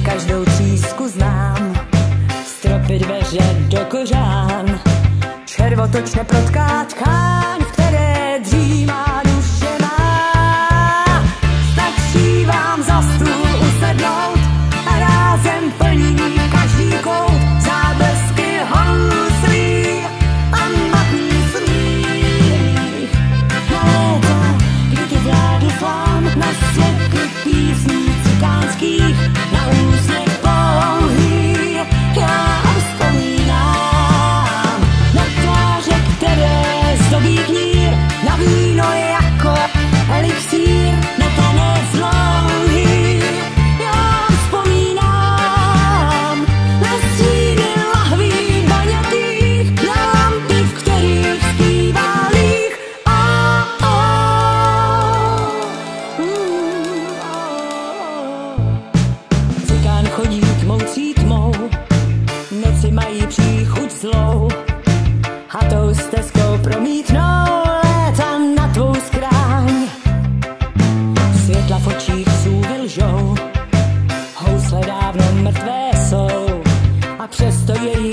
každou třísku znám, stropy, dveře do kořán, červotočné protká tkáň, v které dřímá duše má. Stačí vám za stůl usednout a rázem plní každý kout záblesky houslí a matný smích. Na léta, kdy tu vládl slám, na světky písní cikánských, na úsměv pouhý, já vzpomínám na tváře, které zdobí knír, na víno jako elixír, na tanec dlouhý. Já vzpomínám na stíny lahví baňatých, na lampy, v kterých zpívá líh. Cikán chodí tmoucí tmou, noci mají příchuť zlou, a tou stezkou promítnou léta na tvou skráň. Světla v očích sůvy lžou, housle dávno mrtvé jsou, a přesto jejich